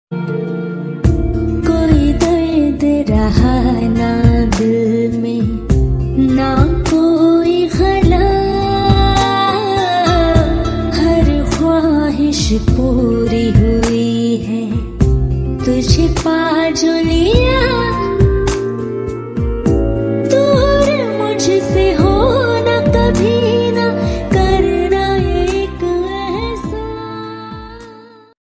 कोई दर्द रहा ना दिल में, ना कोई गला, हर ख्वाहिश पूरी हुई है तुझे पा जो लिया।